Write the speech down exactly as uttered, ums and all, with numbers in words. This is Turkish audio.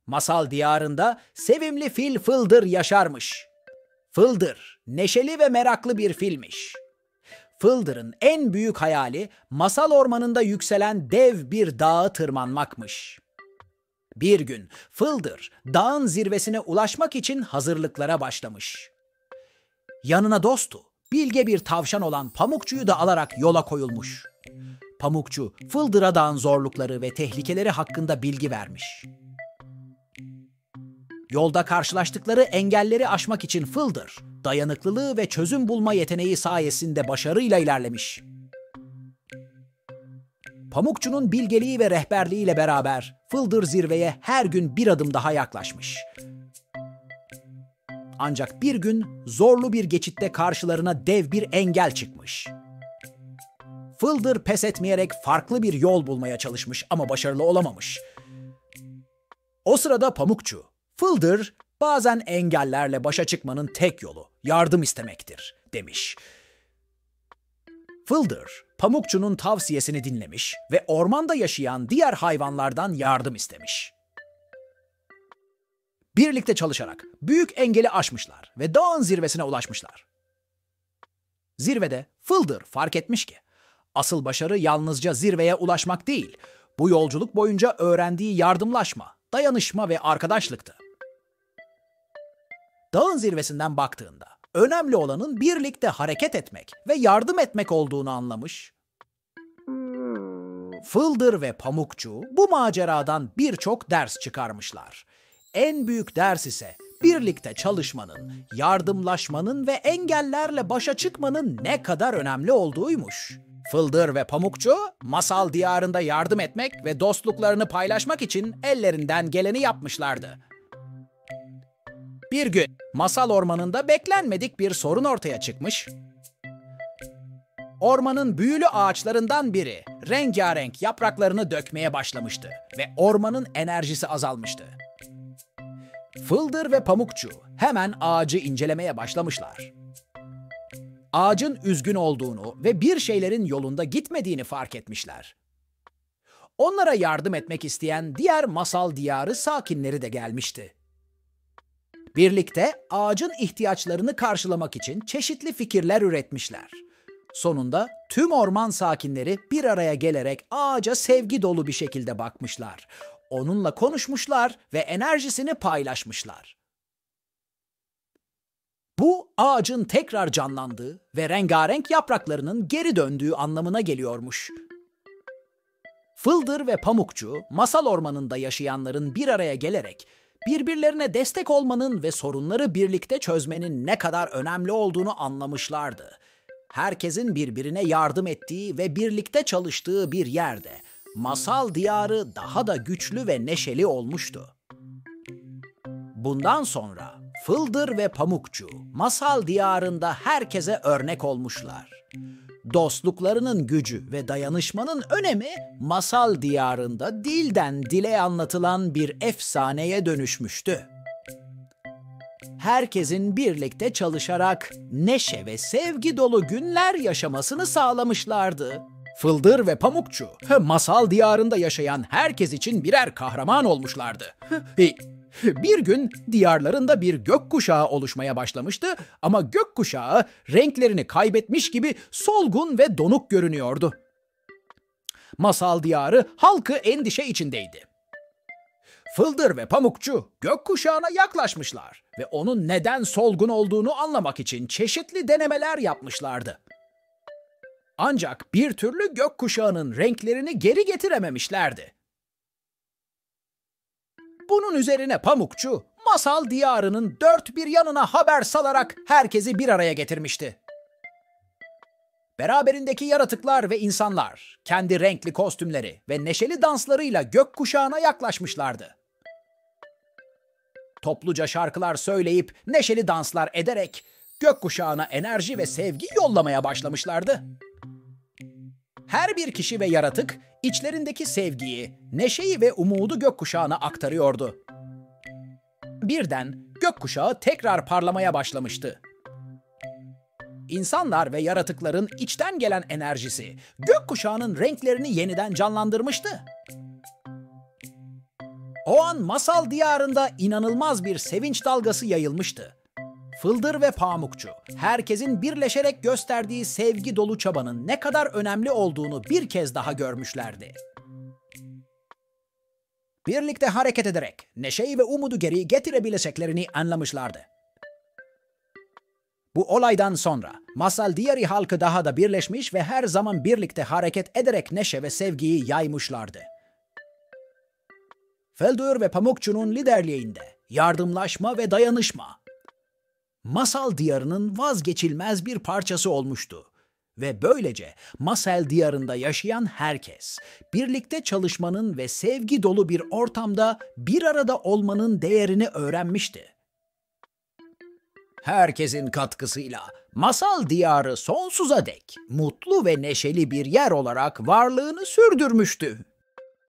Masal diyarında sevimli fil Fıldır yaşarmış. Fıldır, neşeli ve meraklı bir filmiş. Fıldır'ın en büyük hayali masal ormanında yükselen dev bir dağa tırmanmakmış. Bir gün Fıldır dağın zirvesine ulaşmak için hazırlıklara başlamış. Yanına dostu, bilge bir tavşan olan Pamukçu'yu da alarak yola koyulmuş. Pamukçu, Fıldır'a dağın zorlukları ve tehlikeleri hakkında bilgi vermiş. Yolda karşılaştıkları engelleri aşmak için Fıldır, dayanıklılığı ve çözüm bulma yeteneği sayesinde başarıyla ilerlemiş. Pamukçu'nun bilgeliği ve rehberliğiyle beraber Fıldır zirveye her gün bir adım daha yaklaşmış. Ancak bir gün zorlu bir geçitte karşılarına dev bir engel çıkmış. Fıldır pes etmeyerek farklı bir yol bulmaya çalışmış ama başarılı olamamış. O sırada Pamukçu, Fıldır, bazen engellerle başa çıkmanın tek yolu yardım istemektir, demiş. Fıldır, Pamukçu'nun tavsiyesini dinlemiş ve ormanda yaşayan diğer hayvanlardan yardım istemiş. Birlikte çalışarak büyük engeli aşmışlar ve dağın zirvesine ulaşmışlar. Zirvede Fıldır fark etmiş ki, asıl başarı yalnızca zirveye ulaşmak değil, bu yolculuk boyunca öğrendiği yardımlaşma, dayanışma ve arkadaşlıktı. Dağın zirvesinden baktığında önemli olanın birlikte hareket etmek ve yardım etmek olduğunu anlamış. Fıldır ve Pamukçu bu maceradan birçok ders çıkarmışlar. En büyük ders ise birlikte çalışmanın, yardımlaşmanın ve engellerle başa çıkmanın ne kadar önemli olduğuymuş. Fıldır ve Pamukçu, masal diyarında yardım etmek ve dostluklarını paylaşmak için ellerinden geleni yapmışlardı. Bir gün masal ormanında beklenmedik bir sorun ortaya çıkmış. Ormanın büyülü ağaçlarından biri rengarenk yapraklarını dökmeye başlamıştı ve ormanın enerjisi azalmıştı. Fıldır ve Pamukçu hemen ağacı incelemeye başlamışlar. Ağacın üzgün olduğunu ve bir şeylerin yolunda gitmediğini fark etmişler. Onlara yardım etmek isteyen diğer masal diyarı sakinleri de gelmişti. Birlikte ağacın ihtiyaçlarını karşılamak için çeşitli fikirler üretmişler. Sonunda tüm orman sakinleri bir araya gelerek ağaca sevgi dolu bir şekilde bakmışlar. Onunla konuşmuşlar ve enerjisini paylaşmışlar. Bu ağacın tekrar canlandığı ve rengarenk yapraklarının geri döndüğü anlamına geliyormuş. Fıldır ve Pamukçu, masal ormanında yaşayanların bir araya gelerek birbirlerine destek olmanın ve sorunları birlikte çözmenin ne kadar önemli olduğunu anlamışlardı. Herkesin birbirine yardım ettiği ve birlikte çalıştığı bir yerde masal diyarı daha da güçlü ve neşeli olmuştu. Bundan sonra Fıldır ve Pamukçu masal diyarında herkese örnek olmuşlar. Dostluklarının gücü ve dayanışmanın önemi masal diyarında dilden dile anlatılan bir efsaneye dönüşmüştü. Herkesin birlikte çalışarak neşe ve sevgi dolu günler yaşamasını sağlamışlardı. Fıldır ve Pamukçu, masal diyarında yaşayan herkes için birer kahraman olmuşlardı. Bir gün diyarlarında bir gökkuşağı oluşmaya başlamıştı ama gökkuşağı renklerini kaybetmiş gibi solgun ve donuk görünüyordu. Masal diyarı halkı endişe içindeydi. Fıldır ve Pamukçu gökkuşağına yaklaşmışlar ve onun neden solgun olduğunu anlamak için çeşitli denemeler yapmışlardı. Ancak bir türlü gökkuşağının renklerini geri getirememişlerdi. Bunun üzerine Pamukçu, masal diyarının dört bir yanına haber salarak herkesi bir araya getirmişti. Beraberindeki yaratıklar ve insanlar, kendi renkli kostümleri ve neşeli danslarıyla gökkuşağına yaklaşmışlardı. Topluca şarkılar söyleyip neşeli danslar ederek gökkuşağına enerji ve sevgi yollamaya başlamışlardı. Her bir kişi ve yaratık içlerindeki sevgiyi, neşeyi ve umudu gökkuşağına aktarıyordu. Birden gökkuşağı tekrar parlamaya başlamıştı. İnsanlar ve yaratıkların içten gelen enerjisi gökkuşağının renklerini yeniden canlandırmıştı. O an masal diyarında inanılmaz bir sevinç dalgası yayılmıştı. Fıldır ve Pamukçu, herkesin birleşerek gösterdiği sevgi dolu çabanın ne kadar önemli olduğunu bir kez daha görmüşlerdi. Birlikte hareket ederek neşeyi ve umudu geri getirebileceklerini anlamışlardı. Bu olaydan sonra masal diyarı halkı daha da birleşmiş ve her zaman birlikte hareket ederek neşe ve sevgiyi yaymışlardı. Fıldır ve Pamukçu'nun liderliğinde yardımlaşma ve dayanışma, masal diyarının vazgeçilmez bir parçası olmuştu. Ve böylece masal diyarında yaşayan herkes, birlikte çalışmanın ve sevgi dolu bir ortamda bir arada olmanın değerini öğrenmişti. Herkesin katkısıyla masal diyarı sonsuza dek mutlu ve neşeli bir yer olarak varlığını sürdürmüştü.